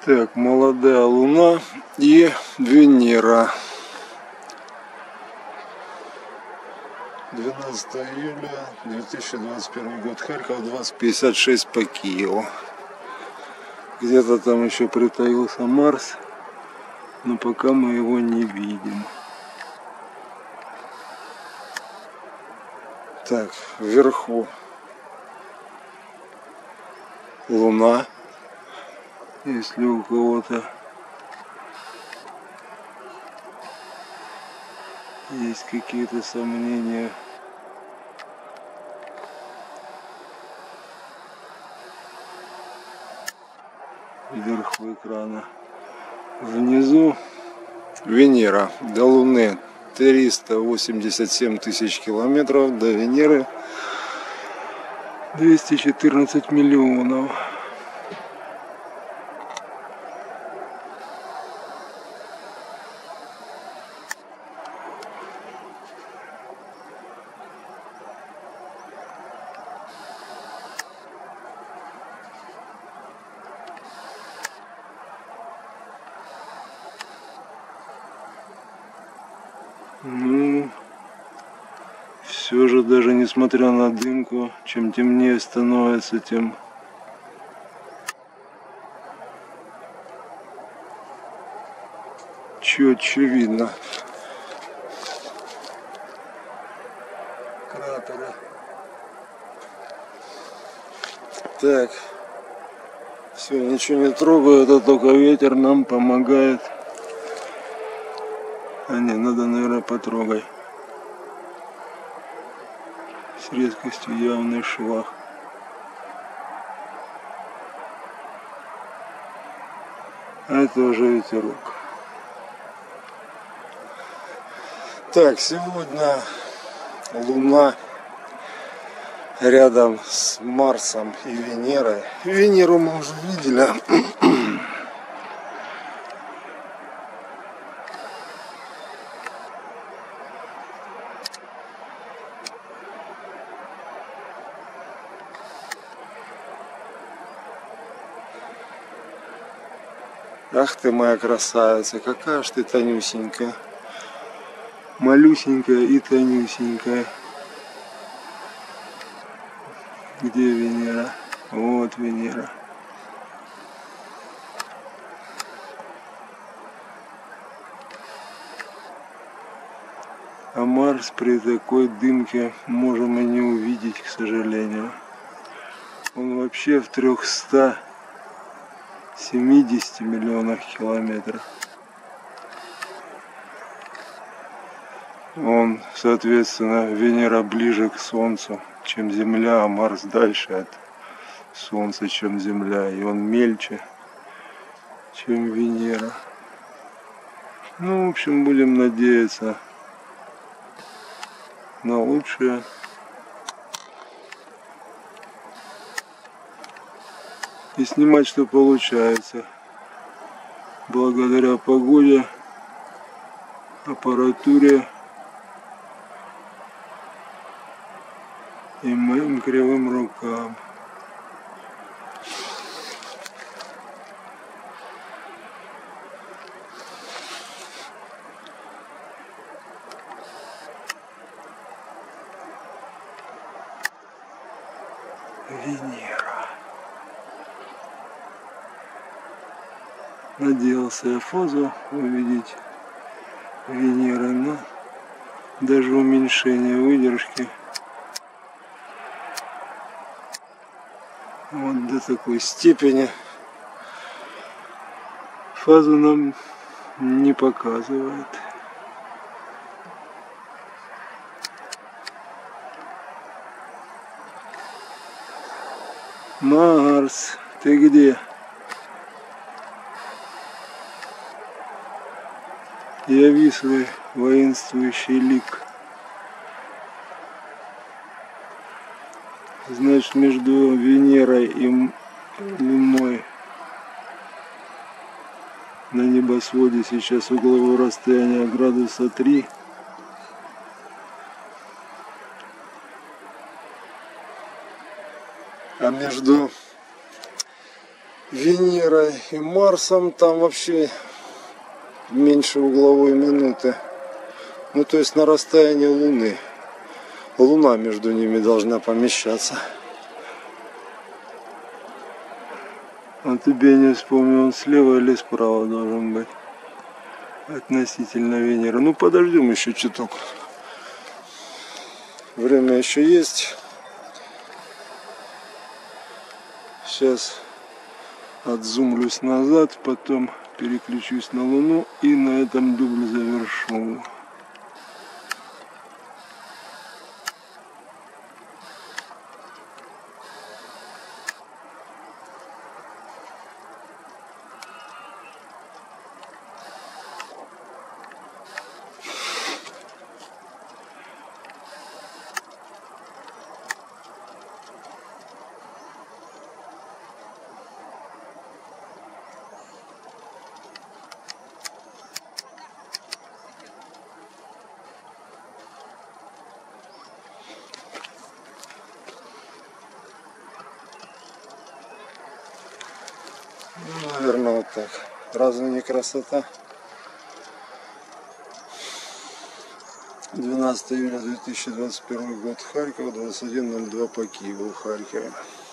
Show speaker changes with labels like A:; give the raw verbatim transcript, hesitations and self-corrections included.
A: Так, молодая Луна и Венера. двенадцатое июля две тысячи двадцать первый год. Харьков, двадцать пятьдесят шесть по Киеву. Где-то там еще притаился Марс, но пока мы его не видим. Так, вверху Луна, если у кого-то есть какие-то сомнения. Вверху экрана. Внизу Венера. До Луны триста восемьдесят семь тысяч километров, до Венеры двести четырнадцать миллионов. Ну, все же, даже несмотря на дымку, чем темнее становится, тем четче видно кратеры. Так, все, ничего не трогаю, это только ветер нам помогает. А не, надо, наверное, потрогать. С резкостью явный швах. А это уже ветерок. Так, сегодня Луна рядом с Марсом и Венерой. Венеру мы уже видели. Ах ты моя красавица, какая ж ты тонюсенькая, малюсенькая и тонюсенькая. Где Венера? Вот Венера. А Марс при такой дымке можем и не увидеть, к сожалению. Он вообще в трехстах семидесяти миллионах километров. Он, соответственно, Венера ближе к Солнцу, чем Земля, а Марс дальше от Солнца, чем Земля. И он мельче, чем Венера. Ну, в общем, будем надеяться на лучшее. И снимать, что получается, благодаря погоде, аппаратуре и моим кривым рукам. Венера. Надеялся я фазу увидеть Венеры, но даже уменьшение выдержки вот до такой степени фазу нам не показывает. Марс, ты где? Яви свой воинствующий лик. Значит, между Венерой и Луной на небосводе сейчас угловое расстояние градуса три. А между Венерой и Марсом там вообще меньше угловой минуты. Ну, то есть на расстоянии Луны. Луна между ними должна помещаться. А тебе не вспомнил, он слева или справа должен быть относительно Венеры. Ну, подождем еще чуток. Время еще есть. Сейчас отзумлюсь назад, потом переключусь на Луну и на этом дубле завершу. Ну, наверное, вот так. Разве не красота? двенадцатое июля две тысячи двадцать первый год, Харьков, двадцать один ноль два по Киеву, Харькове.